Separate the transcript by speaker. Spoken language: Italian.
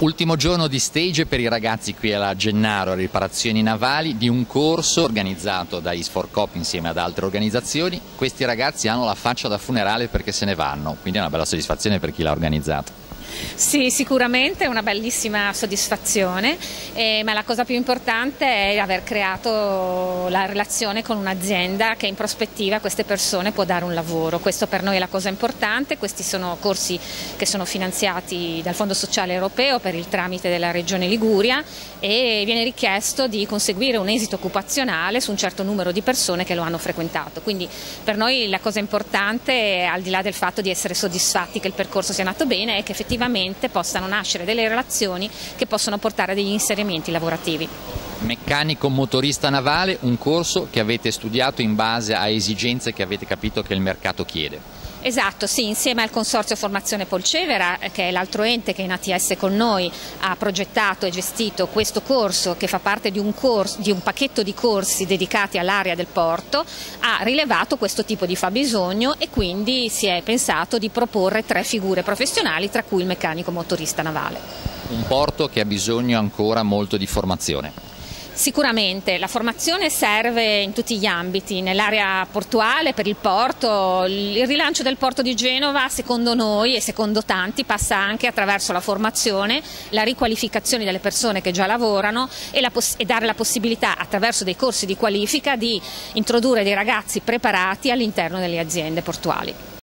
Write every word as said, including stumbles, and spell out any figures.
Speaker 1: Ultimo giorno di stage per i ragazzi qui alla Gennaro Riparazioni Navali di un corso organizzato da ISFORCOP insieme ad altre organizzazioni. Questi ragazzi hanno la faccia da funerale perché se ne vanno, quindi è una bella soddisfazione per chi l'ha organizzato.
Speaker 2: Sì, sicuramente è una bellissima soddisfazione, eh, ma la cosa più importante è aver creato la relazione con un'azienda che in prospettiva a queste persone può dare un lavoro. Questo per noi è la cosa importante. Questi sono corsi che sono finanziati dal Fondo Sociale Europeo per il tramite della Regione Liguria e viene richiesto di conseguire un esito occupazionale su un certo numero di persone che lo hanno frequentato. Quindi per noi la cosa importante, al di là del fatto di essere soddisfatti che il percorso sia andato bene, è che effettivamente possano nascere delle relazioni che possono portare a degli inserimenti lavorativi.
Speaker 1: Meccanico motorista navale, un corso che avete studiato in base a esigenze che avete capito che il mercato chiede.
Speaker 2: Esatto, sì, insieme al Consorzio Formazione Polcevera, che è l'altro ente che in A T S con noi ha progettato e gestito questo corso, che fa parte di un, corso, di un pacchetto di corsi dedicati all'area del porto, ha rilevato questo tipo di fabbisogno e quindi si è pensato di proporre tre figure professionali, tra cui il meccanico motorista navale.
Speaker 1: Un porto che ha bisogno ancora molto di formazione.
Speaker 2: Sicuramente la formazione serve in tutti gli ambiti, nell'area portuale, per il porto. Il rilancio del porto di Genova, secondo noi e secondo tanti, passa anche attraverso la formazione, la riqualificazione delle persone che già lavorano e, la e dare la possibilità, attraverso dei corsi di qualifica, di introdurre dei ragazzi preparati all'interno delle aziende portuali.